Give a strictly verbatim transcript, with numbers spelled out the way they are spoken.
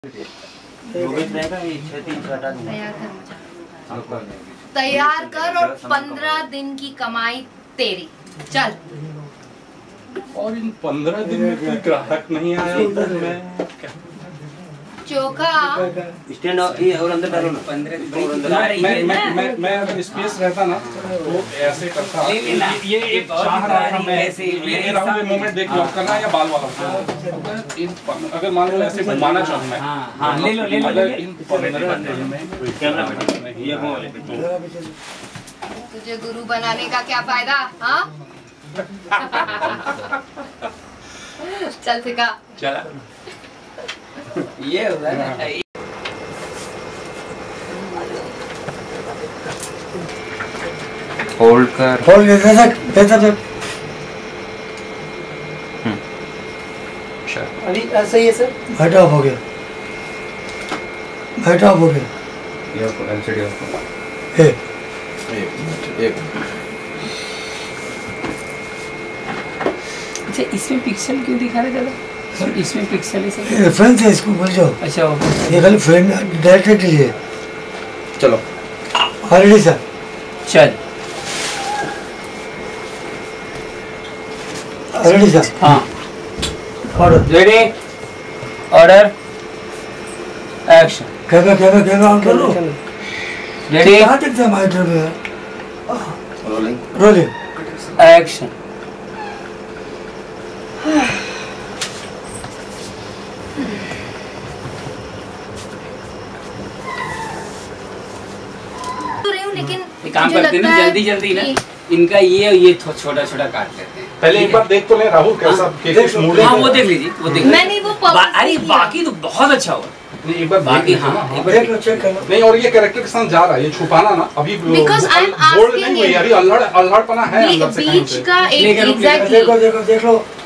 तैयार कर और पंद्रह दिन की कमाई तेरी। चल। और इन पंद्रह दिन में कोई ग्राहक नहीं आया। चोखा स्टैंड और अंदर डालो ना। मैं मैं मैं मैं अगर स्पेस रहता ना तो ऐसे करता। ये एक चाह रहा था मैं ये राहुल ये मोमेंट देख लो करना या बाल वाला। अगर मान लो ऐसे घुमाना चाहूँ मैं। हाँ हाँ ले लो ले लो अगर इन पंद्रह दिन में कैमरा पे ये वो वाले पे तुझे गुरु बनाने का क्या फायदा? हाँ चल सिखा। चला ये होगा ना। होल्ड कर होल्ड कर दे दे दे। अभी सही है सर। बैठ ऑफ हो गया बैठ ऑफ हो गया। ये आपको एलसीडी ऑफ ए एक अच्छा इसमें पिक्सल क्यों दिखा रहे दादा? इसमें पिक्सल है रेफरेंस है इसको बोल जाओ। अच्छा ये खाली फ्रेंड डायरेक्टर के लिए। चलो ऑलरेडी सर चल ऑलरेडी सर। हाँ order ready order action. Camera camera camera on कर लो। रेडी कहाँ तक था माइटर में? Rolling rolling action. लेकिन काम करते हैं ना जल्दी जल्दी ना इनका ये ये छोटा छोटा काट लेते हैं। पहले एक बार देख तो ले राहुल कैसा किस मूड में। हाँ वो देख लीजिए वो देख मैंने वो अरे बाकी तो बहुत अच्छा हुआ। नहीं एक बार बाकी हाँ एक बार देख लो चेक कर लो। नहीं और ये कैरेक्टर के साथ जा रहा है ये छुपाना ना अभी Because I'm बोल्ड asking नहीं हुई him. अभी अल्हड़ अल्हड़पना है अंदर से कहीं बीच से। का लेकर रुक, लेकर एग्जैक्टली देखो देखो देख लो